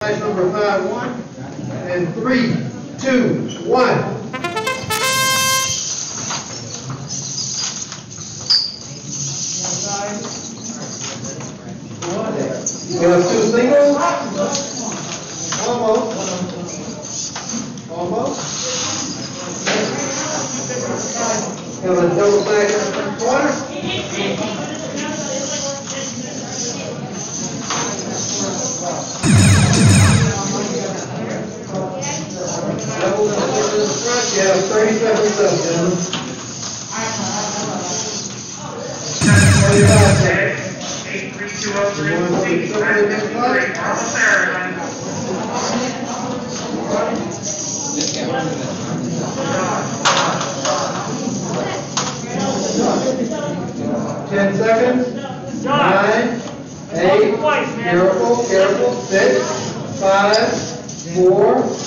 Number 5-1 and 3-2-1. We have two singles. Almost. We have a double stack in the first corner. Double in the front. You have 30 seconds left, gentlemen. 45 seconds. 8-3-2-0-3-C. Almost there, everybody. 10 seconds. 9, 8, careful, 6, 5, 4,